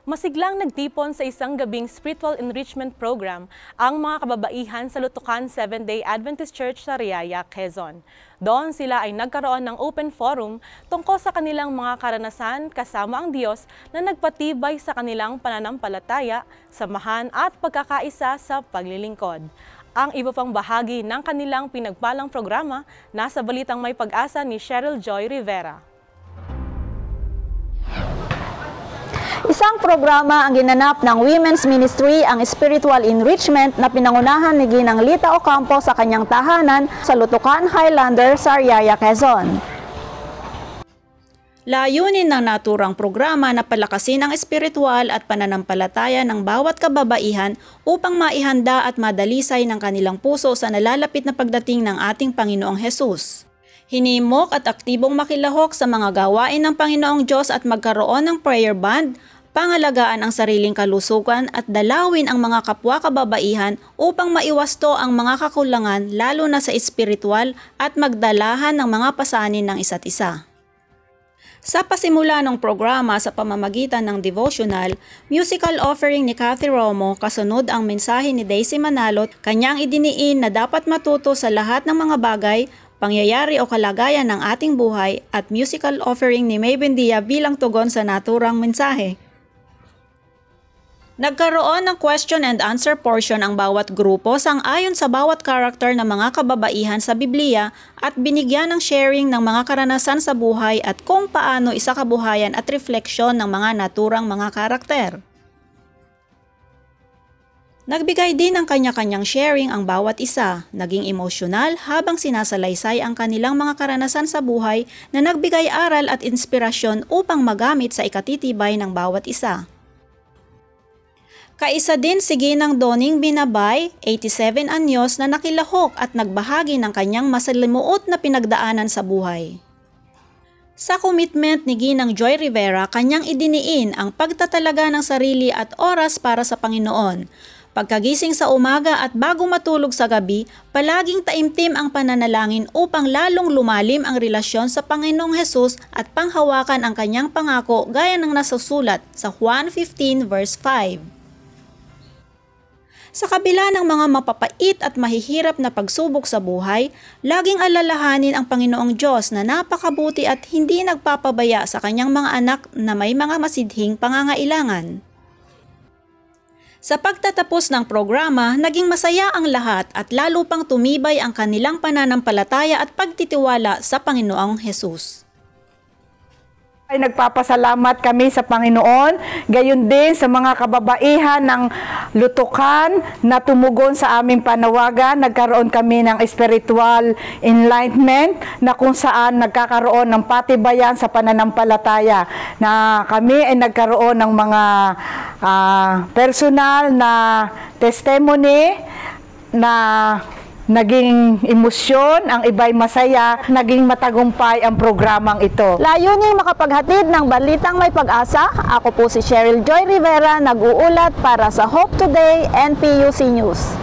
Masiglang nagtipon sa isang gabing spiritual enrichment program ang mga kababaihan sa Lutukan Seventh-day Adventist Church sa Riyaya, Quezon. Doon sila ay nagkaroon ng open forum tungkol sa kanilang mga karanasan kasama ang Diyos na nagpatibay sa kanilang pananampalataya, samahan at pagkakaisa sa paglilingkod. Ang iba pang bahagi ng kanilang pinagpalang programa nasa balitang may pag-asa ni Cheryl Joy Rivera. Isang programa ang ginanap ng Women's Ministry, ang Spiritual Enrichment na pinangunahan ni Ginang Lita Ocampo sa kanyang tahanan sa Lutukan Highlander sa Riyaya, Quezon. Layunin ng naturang programa na palakasin ang espiritual at pananampalataya ng bawat kababaihan upang maihanda at madalisay ng kanilang puso sa nalalapit na pagdating ng ating Panginoong Hesus. Hinimok at aktibong makilahok sa mga gawain ng Panginoong Diyos at magkaroon ng prayer band, pangalagaan ang sariling kalusugan at dalawin ang mga kapwa kababaihan upang maiwasto ang mga kakulangan lalo na sa espiritual at magdalahan ng mga pasanin ng isa't isa. Sa pasimula ng programa sa pamamagitan ng devotional, musical offering ni Cathy Romo, kasunod ang mensahe ni Daisy Manalot, kanyang idiniin na dapat matuto sa lahat ng mga bagay, pangyayari o kalagayan ng ating buhay at musical offering ni May Bendia bilang tugon sa naturang mensahe. Nagkaroon ng question and answer portion ang bawat grupo sang-ayon sa bawat karakter ng mga kababaihan sa Biblia at binigyan ng sharing ng mga karanasan sa buhay at kung paano isa kabuhayan at refleksyon ng mga naturang mga karakter. Nagbigay din ng kanya-kanyang sharing ang bawat isa, naging emosyonal habang sinasalaysay ang kanilang mga karanasan sa buhay na nagbigay aral at inspirasyon upang magamit sa ikatitibay ng bawat isa. Kaisa din si Ginang Doning Binabay, 87 anyos na nakilahok at nagbahagi ng kanyang masalimuot na pinagdaanan sa buhay. Sa commitment ni Ginang Joy Rivera, kanyang idiniin ang pagtatalaga ng sarili at oras para sa Panginoon. Pagkagising sa umaga at bago matulog sa gabi, palaging taimtim ang pananalangin upang lalong lumalim ang relasyon sa Panginoong Hesus at panghawakan ang kanyang pangako gaya ng nasusulat sa Juan 15 verse 5. Sa kabila ng mga mapapait at mahihirap na pagsubok sa buhay, laging alalahanin ang Panginoong Diyos na napakabuti at hindi nagpapabaya sa kanyang mga anak na may mga masidhing pangangailangan. Sa pagtatapos ng programa, naging masaya ang lahat at lalo pang tumibay ang kanilang pananampalataya at pagtitiwala sa Panginoong Hesus. Ay nagpapasalamat kami sa Panginoon, gayon din sa mga kababaihan ng Lutukan na tumugon sa aming panawagan. Nagkaroon kami ng spiritual enlightenment na kung saan nagkakaroon ng patibayan sa pananampalataya. Na kami ay nagkaroon ng mga personal na testimony na naging emosyon, ang iba'y masaya, naging matagumpay ang programang ito. Layuning makapaghatid ng balitang may pag-asa, ako po si Cheryl Joy Rivera, nag-uulat para sa Hope Today NPUC News.